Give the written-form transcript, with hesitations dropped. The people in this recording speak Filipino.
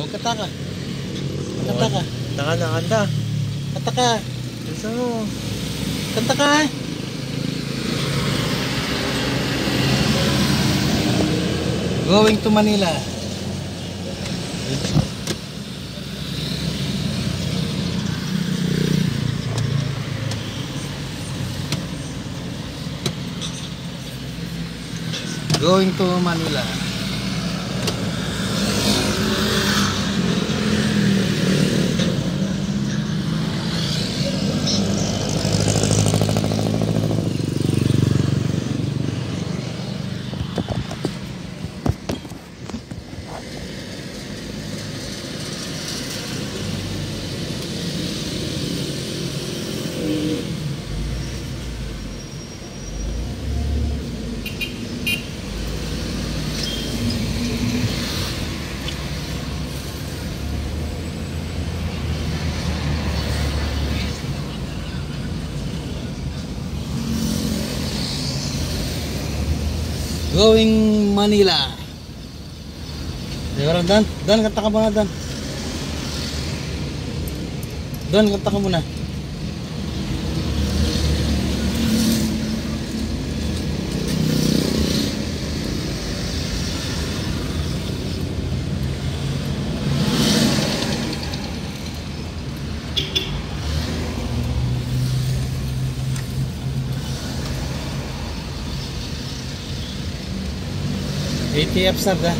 kata ka. Kanta ka. Kanta na, kanta. Kanta ka. Gusto mo. Kanta ka. Going to Manila. Going to Manila. Going Manila. Diba, Dan? Dan, kanta ka muna, Dan. Dan, kanta ka muna. ATF sab dah.